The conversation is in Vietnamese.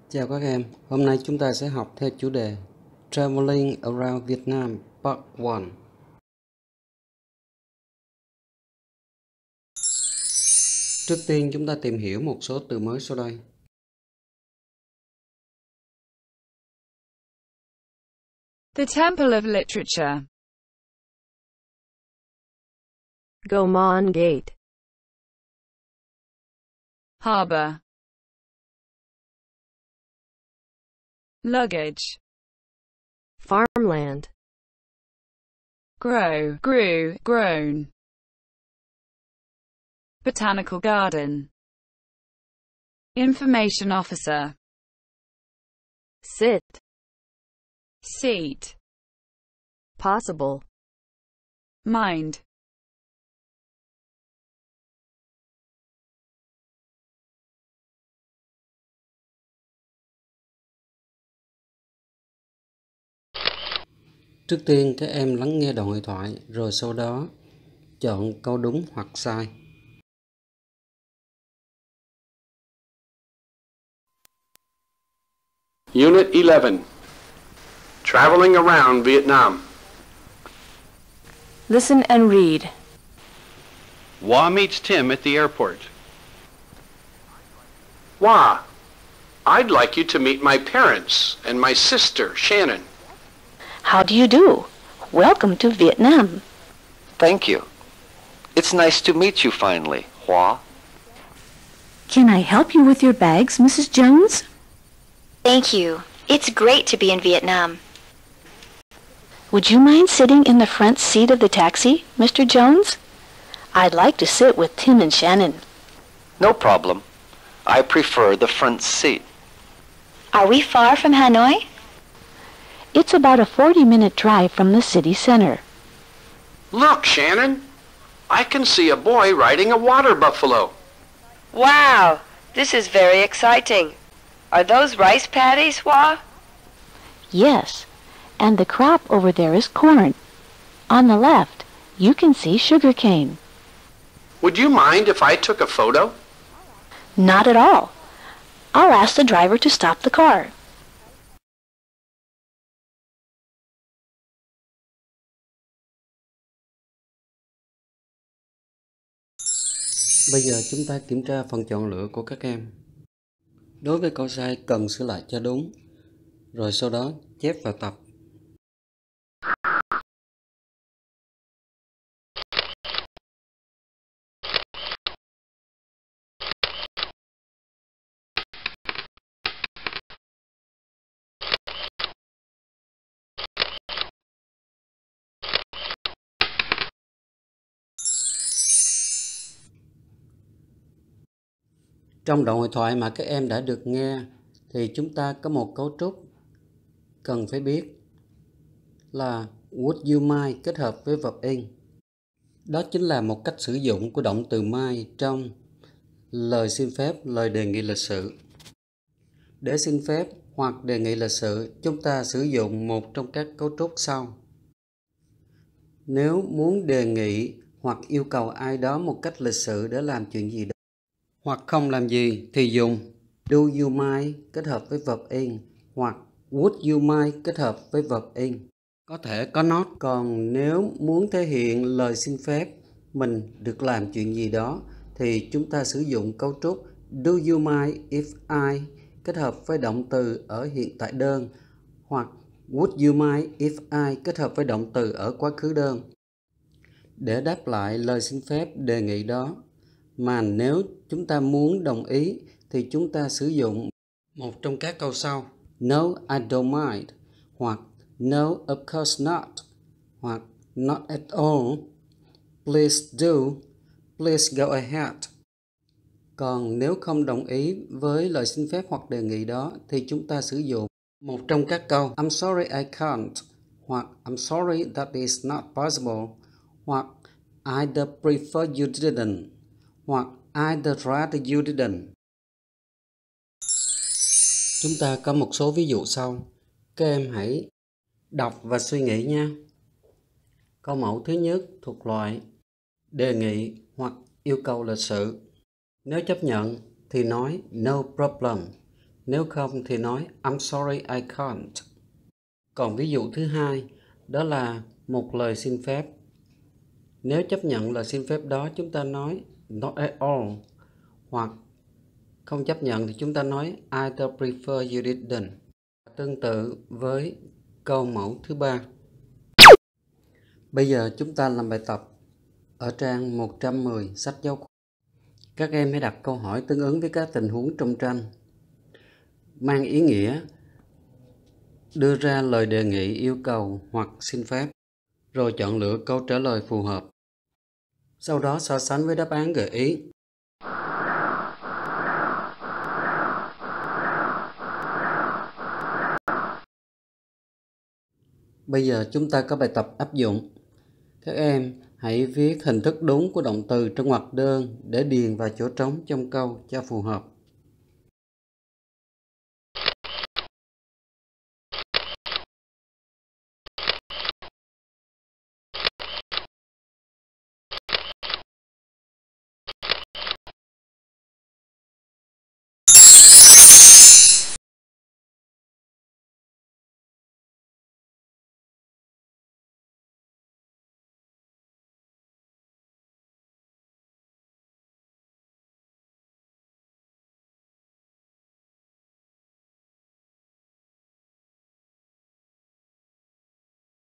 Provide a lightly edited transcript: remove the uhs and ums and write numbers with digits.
Chào các em, hôm nay chúng ta sẽ học theo chủ đề Traveling Around Vietnam Part 1. Trước tiên chúng ta tìm hiểu một số từ mới sau đây. The Temple of Literature. Gaumont Gate. Harbor. Luggage. Farmland. Grow, grew, grown. Botanical garden. Information officer. Sit. Seat. Possible. Mind. Trước tiên các em lắng nghe đoạn hội thoại rồi sau đó chọn câu đúng hoặc sai. Unit 11, Traveling Around Vietnam. Listen and read. Wah meets Tim at the airport. Wah, I'd like you to meet my parents and my sister, Shannon. How do you do? Welcome to Vietnam. Thank you. It's nice to meet you finally, Hua. Can I help you with your bags, Mrs. Jones? Thank you. It's great to be in Vietnam. Would you mind sitting in the front seat of the taxi, Mr. Jones? I'd like to sit with Tim and Shannon. No problem. I prefer the front seat. Are we far from Hanoi? It's about a 40-minute drive from the city center. Look, Shannon, I can see a boy riding a water buffalo. Wow, this is very exciting. Are those rice paddies, Hua? Yes, and the crop over there is corn. On the left, you can see sugarcane. Would you mind if I took a photo? Not at all. I'll ask the driver to stop the car. Bây giờ chúng ta kiểm tra phần chọn lựa của các em. Đối với câu sai cần sửa lại cho đúng, rồi sau đó chép vào tập. Trong đoạn hội thoại mà các em đã được nghe thì chúng ta có một cấu trúc cần phải biết là would you mind kết hợp với verb in. Đó chính là một cách sử dụng của động từ might trong lời xin phép, lời đề nghị lịch sự. Để xin phép hoặc đề nghị lịch sự, chúng ta sử dụng một trong các cấu trúc sau. Nếu muốn đề nghị hoặc yêu cầu ai đó một cách lịch sự để làm chuyện gì đó, hoặc không làm gì thì dùng do you mind kết hợp với verb in hoặc would you mind kết hợp với verb in. Có thể có not. Còn nếu muốn thể hiện lời xin phép mình được làm chuyện gì đó thì chúng ta sử dụng cấu trúc do you mind if I kết hợp với động từ ở hiện tại đơn hoặc would you mind if I kết hợp với động từ ở quá khứ đơn để đáp lại lời xin phép đề nghị đó. Mà nếu chúng ta muốn đồng ý thì chúng ta sử dụng một trong các câu sau: No, I don't mind, hoặc No, of course not, hoặc Not at all, Please do, Please go ahead. Còn nếu không đồng ý với lời xin phép hoặc đề nghị đó thì chúng ta sử dụng một trong các câu I'm sorry I can't, hoặc I'm sorry that is not possible, hoặc I'd prefer you didn't, hoặc I'd rather you didn't. Chúng ta có một số ví dụ sau. Các em hãy đọc và suy nghĩ nha. Câu mẫu thứ nhất thuộc loại đề nghị hoặc yêu cầu lịch sự. Nếu chấp nhận thì nói no problem. Nếu không thì nói I'm sorry I can't. Còn ví dụ thứ hai, đó là một lời xin phép. Nếu chấp nhận lời xin phép đó, chúng ta nói not at all. Hoặc không chấp nhận thì chúng ta nói I'd prefer you didn't. Tương tự với câu mẫu thứ ba. Bây giờ chúng ta làm bài tập ở trang 110 sách giáo khoa. Các em hãy đặt câu hỏi tương ứng với các tình huống trong tranh, mang ý nghĩa đưa ra lời đề nghị, yêu cầu hoặc xin phép, rồi chọn lựa câu trả lời phù hợp. Sau đó so sánh với đáp án gợi ý. Bây giờ chúng ta có bài tập áp dụng. Các em hãy viết hình thức đúng của động từ trong ngoặc đơn để điền vào chỗ trống trong câu cho phù hợp.